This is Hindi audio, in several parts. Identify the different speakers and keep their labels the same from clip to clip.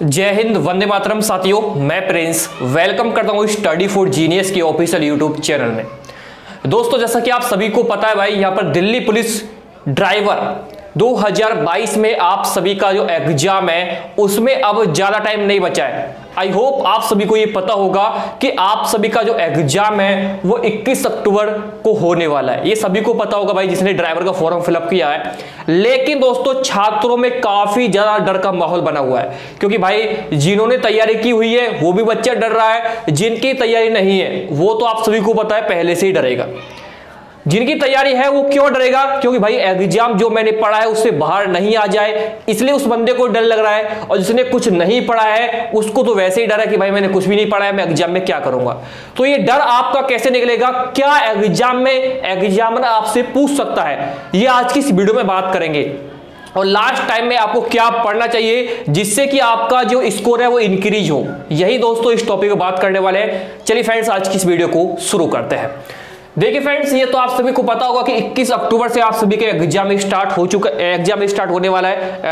Speaker 1: जय हिंद, वंदे मातरम साथियों। मैं प्रिंस वेलकम करता हूँ स्टडी फॉर जीनियस के ऑफिशियल यूट्यूब चैनल में। दोस्तों, जैसा कि आप सभी को पता है भाई, यहाँ पर दिल्ली पुलिस ड्राइवर 2022 में आप सभी का जो एग्जाम है उसमें अब ज्यादा टाइम नहीं बचा है। आई होप आप सभी को ये पता होगा कि आप सभी का जो एग्जाम है वो 21 अक्टूबर को होने वाला है। ये सभी को पता होगा भाई, जिसने ड्राइवर का फॉर्म फिलअप किया है। लेकिन दोस्तों, छात्रों में काफी ज्यादा डर का माहौल बना हुआ है, क्योंकि भाई जिन्होंने तैयारी की हुई है वो भी बच्चा डर रहा है, जिनकी तैयारी नहीं है वो तो आप सभी को पता है पहले से ही डरेगा। जिनकी तैयारी है वो क्यों डरेगा? क्योंकि भाई एग्जाम जो मैंने पढ़ा है उससे बाहर नहीं आ जाए, इसलिए उस बंदे को डर लग रहा है। और जिसने कुछ नहीं पढ़ा है उसको तो वैसे ही डर है कि भाई मैंने कुछ भी नहीं पढ़ा है, मैं एग्जाम में क्या करूंगा। तो ये डर आपका कैसे निकलेगा, क्या एग्जाम में एग्जामिनर आपसे पूछ सकता है, ये आज की इस वीडियो में बात करेंगे। और लास्ट टाइम में आपको क्या पढ़ना चाहिए जिससे कि आपका जो स्कोर है वो इंक्रीज हो, यही दोस्तों इस टॉपिक पर बात करने वाले हैं। चलिए फ्रेंड्स, आज की इस वीडियो को शुरू करते हैं। देखिए फ्रेंड्स, ये तो आप सभी को पता होगा कि 21 अक्टूबर से आप सभी के एग्जाम स्टार्ट होने वाला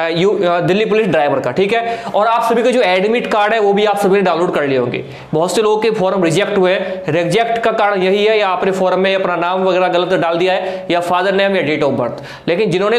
Speaker 1: है दिल्ली पुलिस ड्राइवर का, ठीक है। और आप सभी का जो एडमिट कार्ड है वो भी आप सभी ने डाउनलोड कर लिए होंगे। बहुत से लोगों के फॉर्म रिजेक्ट हुए। रिजेक्ट का कारण यही है, या आपने फॉर्म में अपना नाम वगैरह गलत डाल दिया है, या फादर नेम या डेट ऑफ बर्थ। लेकिन जिन्होंने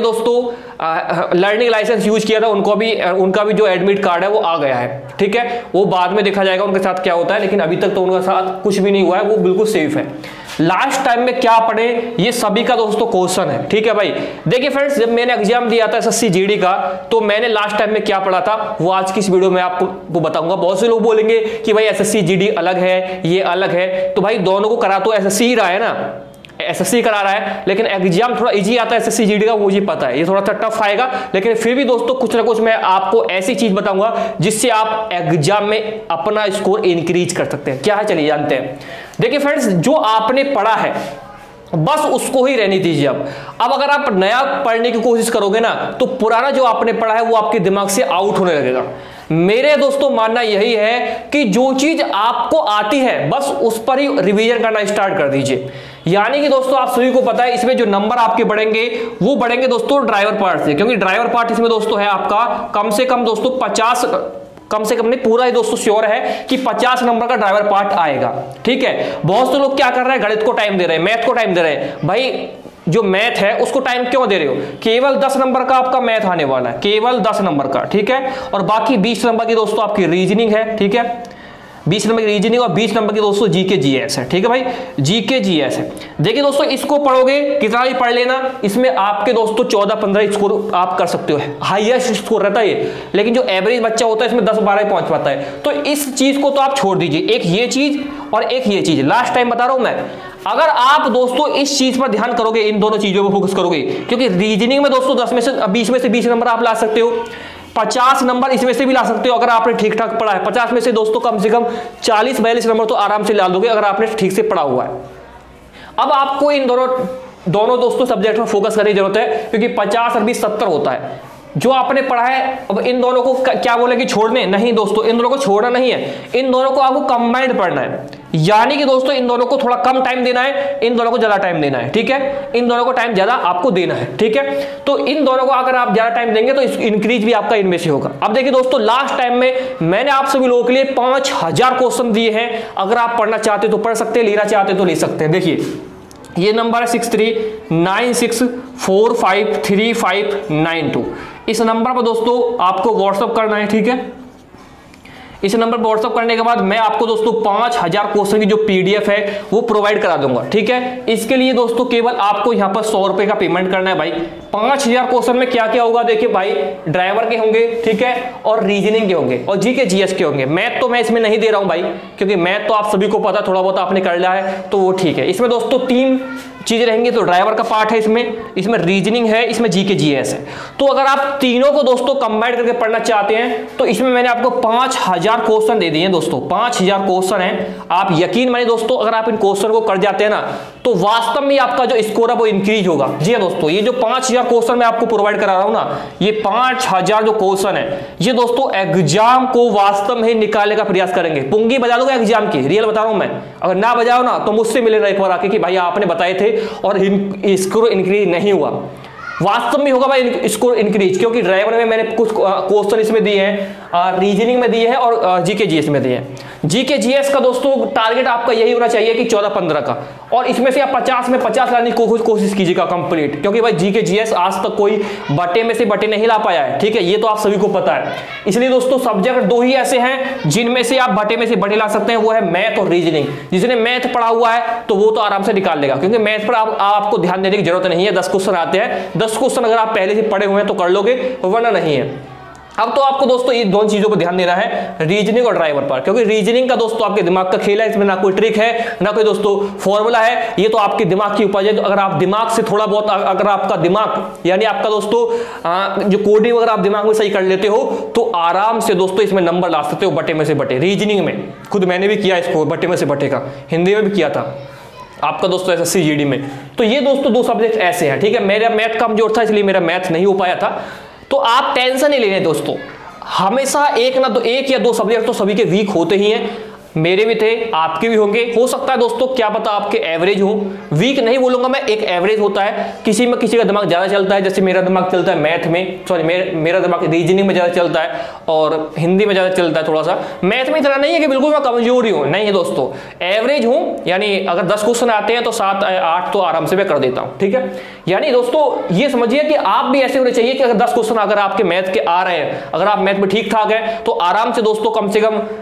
Speaker 1: दोस्तों लर्निंग लाइसेंस यूज किया था उनका भी जो एडमिट कार्ड है वो आ गया है, ठीक है। वो बाद में देखा जाएगा उनके साथ क्या होता है, लेकिन अभी तक तो उनके साथ कुछ भी नहीं हुआ है, वो बिल्कुल सेफ है। लास्ट टाइम में क्या पढ़े ये सभी का दोस्तों क्वेश्चन है, ठीक है भाई। देखिए फ्रेंड्स, जब मैंने एग्जाम दिया था एसएससी जीडी का, तो मैंने लास्ट टाइम में क्या पढ़ा था वो आज की इस वीडियो में आपको बताऊंगा। बहुत से लोग बोलेंगे कि भाई एसएससी जीडी अलग है, ये अलग है, तो भाई दोनों को करा तो एसएससी ही रहा है ना, एसएससी करा रहा है। लेकिन एग्जाम थोड़ा इजी आता है एसएससी जीडी का, मुझे पता है ये थोड़ा सा टफ आएगा, लेकिन फिर भी दोस्तों कुछ ना कुछ मैं आपको ऐसी चीज बताऊंगा जिससे आप एग्जाम में अपना स्कोर इंक्रीज कर सकते हैं। क्या है, चलिए जानते हैं। देखिए फ्रेंड्स, जो आपने पढ़ा है बस उसको ही रहने दीजिए। अब अगर आप नया पढ़ने की कोशिश करोगे ना, तो पुराना जो आपने पढ़ा है वो आपके दिमाग से आउट होने लगेगा। मेरे दोस्तों मानना यही है कि जो चीज आपको आती है बस उस पर ही रिवीजन करना स्टार्ट कर दीजिए। यानी कि दोस्तों आप सभी को पता है इसमें जो नंबर आपके बढ़ेंगे वो बढ़ेंगे दोस्तों ड्राइवर पार्ट से, क्योंकि ड्राइवर पार्ट इसमें दोस्तों है आपका कम से कम दोस्तों 50, कम से कम नहीं पूरा ही दोस्तों श्योर है कि 50 नंबर का ड्राइवर पार्ट आएगा, ठीक है। बहुत से लोग क्या कर रहे हैं, गणित को टाइम दे रहे हैं, मैथ को टाइम दे रहे हैं। भाई जो मैथ है उसको टाइम क्यों दे रहे हो? केवल 10 नंबर का आपका मैथ आने वाला है, केवल 10 नंबर का, ठीक है। और बाकी 20 नंबर की दोस्तों आपकी रीजनिंग है, ठीक है। 20 नंबर की रीजनिंग और 20 नंबर की दोस्तों जीके जीएस है, ठीक है भाई, जीके जीएस है। देखिए दोस्तों, इसको पढ़ोगे कितना भी पढ़ लेना, इसमें आपके दोस्तों 14-15 स्कोर आप कर सकते हो, हाईएस्ट स्कोर रहता है ये। लेकिन जो एवरेज बच्चा होता है इसमें 10-12 पहुंच पाता है। तो इस चीज को तो आप छोड़ दीजिए, एक ये चीज और एक ये चीज। लास्ट टाइम बता रहा हूं मैं, अगर आप दोस्तों इस चीज पर ध्यान करोगे, इन दोनों चीजों पर फोकस करोगे, क्योंकि रीजनिंग में दोस्तों 20 में से 20 नंबर आप ला सकते हो, 50 नंबर इसमें से भी ला सकते हो अगर आपने ठीक ठाक पढ़ा है। 50 में से दोस्तों कम से कम 40-42 नंबर तो आराम से ला दोगे अगर आपने ठीक से पढ़ा हुआ है। अब आपको इन दोनों दोस्तों सब्जेक्ट में फोकस करने की जरूरत है, क्योंकि 50 और 20 70 होता है जो आपने पढ़ा है। अब इन दोनों को क्या बोलेंगे, छोड़ने नहीं दोस्तों, इन दोनों को छोड़ना नहीं है, इन दोनों को आपको कंबाइंड पढ़ना है। यानी कि दोस्तों इन दोनों को थोड़ा कम टाइम देना है, इन दोनों को ज्यादा टाइम देना है, ठीक है। इन दोनों को टाइम ज्यादा आपको देना है, ठीक है। तो इन दोनों को अगर आप ज्यादा टाइम देंगे तो इंक्रीज भी आपका इनमें से होगा। अब देखिए दोस्तों, लास्ट टाइम में मैंने आप सभी लोगों के लिए 5000 क्वेश्चन दिए हैं। अगर आप पढ़ना चाहते तो पढ़ सकते हैं, लेना चाहते तो ले सकते हैं। देखिए ये नंबर है 6396453592। इस नंबर पर दोस्तों आपको व्हाट्सअप करना है, ठीक है। इस नंबर पर व्हाट्सअप करने के बाद मैं आपको दोस्तों 5000 क्वेश्चन की जो पीडीएफ है वो प्रोवाइड करा दूंगा, ठीक है। इसके लिए दोस्तों केवल आपको यहां पर 100 रुपए का पेमेंट करना है भाई। 5000 क्वेश्चन में क्या क्या होगा, देखिए भाई, ड्राइवर के होंगे, ठीक है, और रीजनिंग के होंगे, और जीके जीएस के होंगे। मैथ तो मैं इसमें नहीं दे रहा हूं भाई, क्योंकि मैथ तो आप सभी को पता, थोड़ा बहुत आपने कर लिया है तो वो ठीक है। इसमें दोस्तों 3 चीजें रहेंगी। तो ड्राइवर का पार्ट है इसमें रीजनिंग है, इसमें जीके जीएस है। तो अगर आप तीनों को दोस्तों कंबाइन करके पढ़ना चाहते हैं तो इसमें मैंने आपको 5000 क्वेश्चन दे दिए दोस्तों। 5000 क्वेश्चन हैं। आप यकीन मानिए दोस्तों, अगर आप इन क्वेश्चन को कर जाते हैं ना तो वास्तव में आपका जो स्कोर है वो इंक्रीज होगा। जी हाँ दोस्तों, ये जो 5000 क्वेश्चन मैं आपको प्रोवाइड करा रहा हूं ना, ये 5000 जो क्वेश्चन है ये दोस्तों एग्जाम को वास्तव में निकालने का प्रयास करेंगे। पुंगी बजा दोगे एग्जाम की, रियल बता रहा हूं मैं। अगर ना बजाओ ना तो मुझसे मिलेगा एक बार आके कि भाई आपने बताए थे और स्कोर इंक्रीज नहीं हुआ। वास्तव में होगा भाई स्कोर इंक्रीज, क्योंकि ड्राइवर में मैंने कुछ क्वेश्चन इसमें दिए हैं, रीजनिंग में दिए हैं और जीके जीएस में दिए हैं। जीके जीएस का दोस्तों टारगेट आपका यही होना चाहिए कि 14-15 का, और इसमें से आप 50 में 50 लाने की कोशिश कीजिएगा कंप्लीट, क्योंकि भाई जीके जीएस आज तक कोई बटे में से बटे नहीं ला पाया है, ठीक है, ये तो आप सभी को पता है। इसलिए दोस्तों सब्जेक्ट दो ही ऐसे हैं जिनमें से आप बटे में से बटे ला सकते हैं, वो है मैथ और रीजनिंग। जिसने मैथ पढ़ा हुआ है तो वो तो आराम से निकाल लेगा, क्योंकि मैथ पर आपको ध्यान देने की जरूरत नहीं है। 10 क्वेश्चन आते हैं, 10 क्वेश्चन अगर आप पहले से पढ़े हुए हैं तो कर लोगे, वरना नहीं है। अब तो आपको दोस्तों ये दोनों चीजों पर ध्यान देना है, रीजनिंग और ड्राइवर पर, क्योंकि रीजनिंग का दोस्तों आपके दिमाग का खेल है, इसमें ना कोई ट्रिक है ना कोई दोस्तों फॉर्मूला है, ये तो आपके दिमाग की उपज है। तो अगर आप दिमाग से थोड़ा बहुत, अगर आपका दिमाग यानी आपका दोस्तों जो कोडिंग अगर आप दिमाग में सही कर लेते हो तो आराम से दोस्तों इसमें नंबर ला सकते हो बटे में से बटे। रीजनिंग में खुद मैंने भी किया इसको, बटे में से बटे का हिंदी में भी किया था आपका दोस्तों एसएससी जीडी में। तो ये दोस्तों दो सब्जेक्ट ऐसे हैं, ठीक है। मेरा मैथ कमजोर था इसलिए मेरा मैथ नहीं हो पाया था, तो आप टेंशन नहीं लेने दोस्तों। हमेशा एक या दो सब्जेक्ट तो सभी के वीक होते ही हैं, मेरे भी थे, आपके भी होंगे। हो सकता है दोस्तों क्या पता आपके एवरेज हो, वीक नहीं बोलूंगा मैं, एक एवरेज होता है। किसी में किसी का दिमाग ज्यादा चलता है, जैसे मेरा दिमाग चलता है मैथ में, सॉरी मेरा दिमाग रीजनिंग में ज्यादा चलता है और हिंदी में ज्यादा चलता है थोड़ा सा। मैथ में इतना नहीं है कि बिल्कुल मैं कमजोर ही हूं, नहीं है दोस्तों, एवरेज हूं। यानी अगर 10 क्वेश्चन आते हैं तो 7-8 तो आराम से मैं कर देता हूं, ठीक है। यानी दोस्तों ये समझिए कि आप भी ऐसे होने चाहिए कि अगर 10 क्वेश्चन अगर आपके मैथ के आ रहे हैं, अगर आप मैथ में ठीक ठाक है तो आराम से दोस्तों कम से कम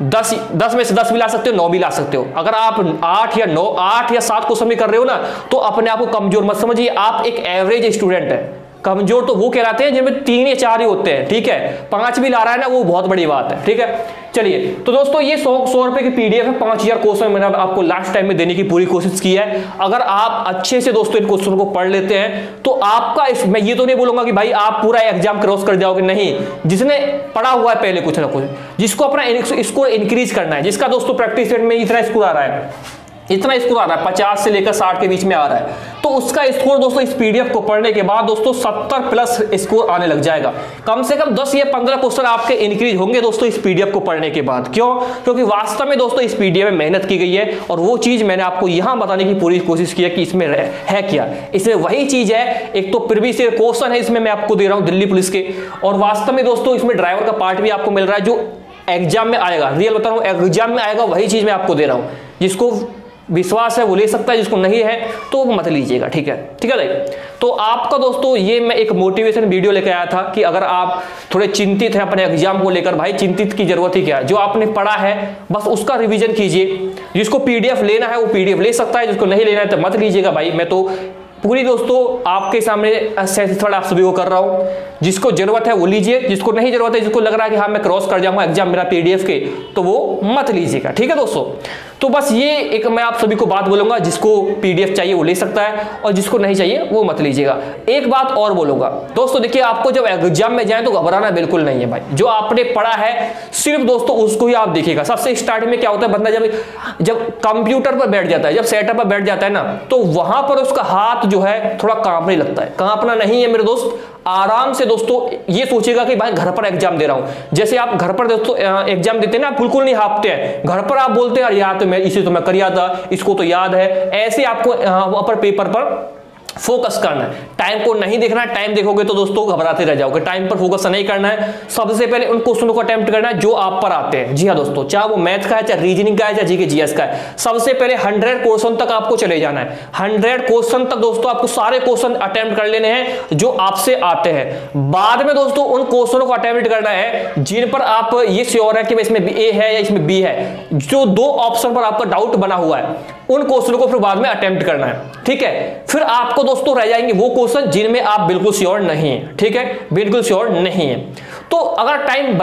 Speaker 1: 10 में से 10 भी ला सकते हो, 9 भी ला सकते हो। अगर आप 8 या 7 क्वेश्चन भी कर रहे हो ना, तो अपने आप को कमजोर मत समझिए, आप एक एवरेज स्टूडेंट है। कमजोर तो वो कहलाते हैं जिनमें 3 या 4 ही होते हैं, ठीक है। 5 भी ला रहा है ना, वो बहुत बड़ी बात है, ठीक है। चलिए तो दोस्तों ये 100 रुपए की पीडीएफ है, 5000 क्वेश्चन मैंने आपको लास्ट टाइम में देने की पूरी कोशिश की है। अगर आप अच्छे से दोस्तों इन क्वेश्चन को पढ़ लेते हैं तो आपका मैं ये तो नहीं बोलूंगा कि भाई आप पूरा एग्जाम क्रॉस कर जाओगे, नहीं। जिसने पढ़ा हुआ है पहले कुछ ना कुछ, जिसको अपना स्कोर इंक्रीज करना है, जिसका दोस्तों प्रैक्टिस सेट में इतना स्कोर आ रहा है, इतना स्कोर आ रहा है 50 से लेकर 60 के बीच में आ रहा है, तो उसका स्कोर दोस्तों इस पीडीएफ को पढ़ने के बाद दोस्तों 70 प्लस स्कोर आने लग जाएगा। कम से कम 10 या 15 क्वेश्चन आपके इंक्रीज होंगे दोस्तों इस पीडीएफ को पढ़ने के बाद। क्यों? क्योंकि वास्तव में दोस्तों इस पीडीएफ में मेहनत की गई है, और वो चीज मैंने आपको यहां बताने की पूरी कोशिश की है कि इसमें है क्या। इसमें वही चीज है, एक तो प्रीवियस ईयर क्वेश्चन है इसमें मैं आपको दे रहा हूं दिल्ली पुलिस के, और वास्तव में दोस्तों इसमें ड्राइवर का पार्ट भी आपको मिल रहा है जो एग्जाम में आएगा, रियल बता रहा हूं एग्जाम में आएगा, वही चीज मैं आपको दे रहा हूं। जिसको विश्वास है वो ले सकता है, जिसको नहीं है तो मत लीजिएगा, ठीक है, ठीक है भाई। तो आपका दोस्तों ये मैं एक मोटिवेशन वीडियो लेकर आया था कि अगर आप थोड़े चिंतित हैं अपने एग्जाम को लेकर, भाई चिंतित की जरूरत ही क्या है, जो आपने पढ़ा है बस उसका रिवीजन कीजिए। जिसको पीडीएफ लेना है वो पीडीएफ ले सकता है, जिसको नहीं लेना है तो मत लीजिएगा भाई। मैं तो पूरी दोस्तों आपके सामने असेसमेंट आप सभी को कर रहा हूं, जिसको जरूरत है वो लीजिए, जिसको नहीं जरूरत है, जिसको लग रहा है कि हाँ मैं क्रॉस कर जाऊंगा एग्जाम मेरा पीडीएफ के, तो वो मत लीजिएगा, ठीक है दोस्तों। तो बस ये एक मैं आप सभी को बात बोलूंगा, जिसको पीडीएफ चाहिए वो ले सकता है और जिसको नहीं चाहिए वो मत लीजिएगा। एक बात और बोलूंगा दोस्तों, देखिए आपको जब एग्जाम में जाए तो घबराना बिल्कुल नहीं है भाई। जो आपने पढ़ा है सिर्फ दोस्तों उसको ही आप देखिएगा। सबसे स्टार्टिंग में क्या होता है, बंदा जब कंप्यूटर पर बैठ जाता है, जब सेटअप पर बैठ जाता है ना, तो वहां पर उसका हाथ जो है थोड़ा कांपने लगता है। कांपना नहीं है मेरे दोस्त, आराम से दोस्तों ये सोचेगा कि भाई घर पर एग्जाम दे रहा हूं। जैसे आप घर पर दोस्तों एग्जाम देते हैं ना, बिल्कुल नहीं हाफते हैं, घर पर आप बोलते हैं यार तो मैं इसे तो मैं कर था, इसको तो याद है। ऐसे आपको अपर पेपर पर फोकस करना है, टाइम को नहीं देखना है। टाइम देखोगे तो दोस्तों घबराते रह जाओगे। टाइम पर फोकस नहीं करना है, सबसे पहले उन क्वेश्चनों को अटेम्प्ट करना है जो आप पर आते हैं। जी हाँ दोस्तों, चाहे वो मैथ का है, चाहे रीजनिंग का है, चाहे जीके जीएस का है, सबसे पहले 100 क्वेश्चन तक आपको चले जाना है। 100 क्वेश्चन तक दोस्तों आपको सारे क्वेश्चन अटेम्प्ट कर लेने हैं जो आपसे आते हैं। बाद में दोस्तों उन क्वेश्चनों को अटेम्प्ट करना है जिन पर आप ये श्योर है कि इसमें ए है या इसमें बी है। जो 2 ऑप्शन पर आपका डाउट बना हुआ है उन क्वेश्चनों को फिर बाद में अटेम्प्ट करना है, ठीक है। फिर आपको दोस्तों रह जाएंगे वो क्वेश्चन जिनमें आप बिल्कुल श्योर नहीं है, ठीक है, बिल्कुल श्योर नहीं है। तो अगर टाइम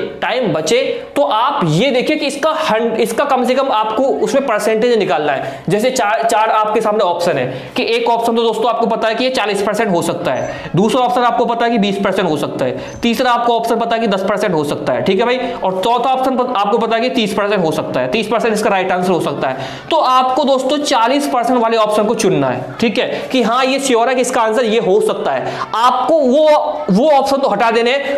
Speaker 1: बचे तो आप ये देखिए कि इसका कम से कम आपको उसमें परसेंटेज निकालना है। जैसे चार आपके सामने ऑप्शन है कि एक ऑप्शन तो दोस्तों आपको पता है कि ये 40% हो सकता है, दूसरा ऑप्शन आपको पता है कि 20% हो सकता है, तीसरा आपको ऑप्शन पता है कि 10% हो सकता है, ठीक है भाई, और चौथा ऑप्शन आपको पता है कि 30% हो सकता है, 30% इसका राइट आंसर हो सकता है। तो आपको दोस्तों 40% वाले ऑप्शन को चुनना है, ठीक है, कि हाँ ये श्योर है कि इसका आंसर ये हो सकता है। आपको वो ऑप्शन तो हटा देने कि भाई ये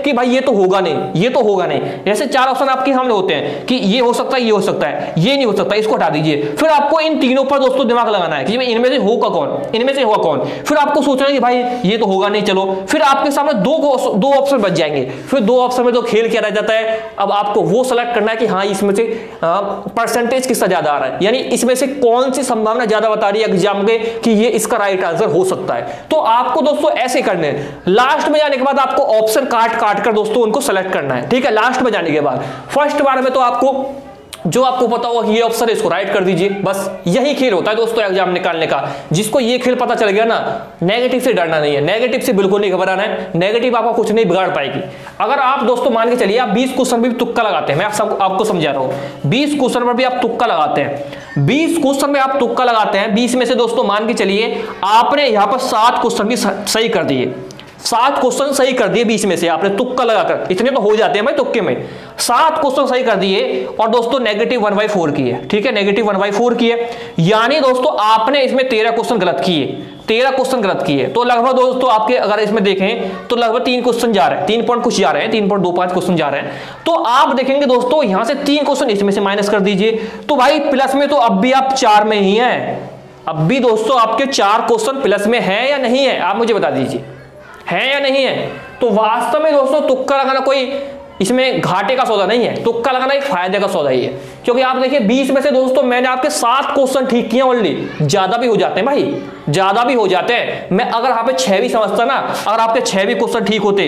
Speaker 1: तो होगा नहीं, ये तो होगा नहीं। जैसे 4 ऑप्शन आपके सामने होते हैं कि ये हो सकता है, ये हो सकता है, ये नहीं हो सकता, इसको हटा दीजिए। फिर आपको इन तीनों पर दोस्तों दिमाग लगाना है कि इनमें से होगा कौन, इनमें से होगा कौन। फिर आपको सोचना है कि भाई ये तो होगा नहीं, चलो फिर आपके सामने दो ऑप्शन बच जाएंगे। फिर 2 ऑप्शन में तो खेल क्या रह जाता है, अब आपको वो सेलेक्ट करना है कि हाँ इसमें से परसेंटेज किसका ज्यादा आ रहा है, यानी इसमें से कौन सी संभावना ज्यादा बता रही है एग्जाम के कि ये इसका राइट आंसर हो सकता है। तो आपको दोस्तों ऐसे करने हैं, लास्ट में जाने के बाद आपको ऑप्शन काट कर दोस्तों उनको सेलेक्ट करना है, ठीक है। लास्ट में जाने के बाद फर्स्ट बार में तो आपको जो आपको पता होगा कि ये ऑप्शन है इसको राइट कर दीजिए, बस यही खेल होता है दोस्तों एग्जाम निकालने का। जिसको ये खेल पता चल गया ना, नेगेटिव से डरना नहीं है, नेगेटिव से बिल्कुल नहीं घबराना है, नेगेटिव आपका कुछ नहीं बिगाड़ पाएगी। अगर आप दोस्तों मान के चलिए आप 20 क्वेश्चन भी तुक्का लगाते हैं, मैं आपको समझा रहा हूं, 20 क्वेश्चन पर भी आप तुक्का लगाते हैं, 20 क्वेश्चन में आप तुक्का लगाते हैं, 20 में से दोस्तों मान के चलिए आपने यहां पर 7 क्वेश्चन भी सही कर दिए, 7 क्वेश्चन सही कर दिए 20 में से आपने तुक्का लगाकर, इतने तो हो जाते हैं भाई तुक्के में। 7 क्वेश्चन सही कर दिए और दोस्तों नेगेटिव 1/4 किए, ठीक है, नेगेटिव 1/4 किए, यानी दोस्तों आपने इसमें 13 क्वेश्चन गलत किए, 13 क्वेश्चन गलत किए। तो लगभग दोस्तों आपके अगर इसमें देखें तो लगभग 3 क्वेश्चन जा रहे हैं, 3 पॉइंट कुछ जा रहे हैं, 3.25 क्वेश्चन जा रहे हैं। तो आप देखेंगे दोस्तों यहां से 3 क्वेश्चन इसमें से माइनस कर दीजिए, तो भाई प्लस में तो अब भी आप 4 में ही हैं, अब भी दोस्तों आपके 4 क्वेश्चन प्लस में है या नहीं है, आप मुझे बता दीजिए, है या नहीं है। तो वास्तव में दोस्तों तुक्का लगाना कोई इसमें घाटे का सौदा नहीं है, तुक्का लगाना एक फायदे का सौदा ही है। क्योंकि आप देखिए 20 में से दोस्तों मैंने आपके 7 क्वेश्चन ठीक किए ऑलरेडी, ज्यादा भी हो जाते हैं भाई, ज्यादा भी हो जाते हैं। मैं अगर यहाँ पे 6 भी समझता ना, अगर आपके 6 भी क्वेश्चन ठीक होते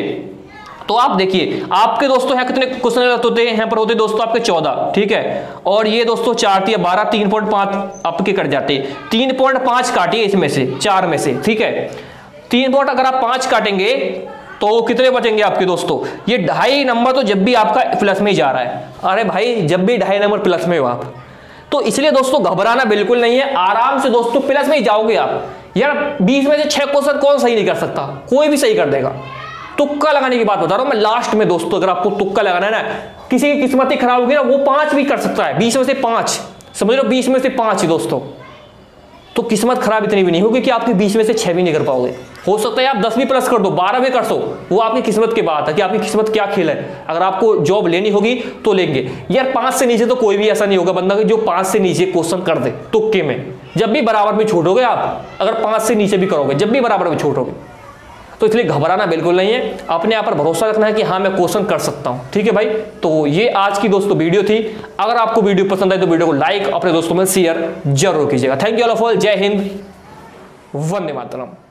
Speaker 1: तो आप देखिए आपके दोस्तों यहाँ कितने क्वेश्चन गलत होते हैं, यहाँ पर होते दोस्तों आपके 14, ठीक है, और ये दोस्तों 4 या 12, 3.5 आपके कट जाते, 3.5 काटिए इसमें से 4 में से, ठीक है, 3 पॉइंट अगर आप 5 काटेंगे तो कितने बचेंगे आपके दोस्तों, ये 2.5 नंबर तो जब भी आपका प्लस में ही जा रहा है। अरे भाई जब भी 2.5 नंबर प्लस में हो आप, तो इसलिए दोस्तों घबराना बिल्कुल नहीं है, आराम से दोस्तों प्लस में ही जाओगे आप। यार 20 में से 6 क्वेश्चन कौन सही नहीं कर सकता, कोई भी सही कर देगा। तुक्का लगाने की बात बता रहा हूं मैं लास्ट में दोस्तों, अगर आपको तुक्का लगाना है ना, किसी की किस्मत ही खराब होगी ना, वो 5 भी कर सकता है, 20 में से 5, समझ लो 20 में से 5 ही दोस्तों, तो किस्मत खराब इतनी भी नहीं होगी कि आपके 20 में से 6 भी नहीं कर पाओगे। हो सकता है आप 10 भी प्लस कर दो, 12 भी कर दो, वो आपकी किस्मत की बात है कि आपकी किस्मत क्या खेल है। अगर आपको जॉब लेनी होगी तो लेंगे। यार 5 से नीचे तो कोई भी ऐसा नहीं होगा बंदा जो 5 से नीचे क्वेश्चन कर दे तुक्के में, जब भी बराबर में छोड़ोगे आप, अगर 5 से नीचे भी करोगे, जब भी बराबर में छोड़ोगे। तो इसलिए घबराना बिल्कुल नहीं है, अपने आप पर भरोसा रखना है कि हाँ मैं क्वेश्चन कर सकता हूं, ठीक है भाई। तो ये आज की दोस्तों वीडियो थी। अगर आपको वीडियो पसंद आए तो वीडियो को लाइक, अपने दोस्तों में शेयर जरूर कीजिएगा। Thank you all of all, जय हिंद, वंदे मातरम।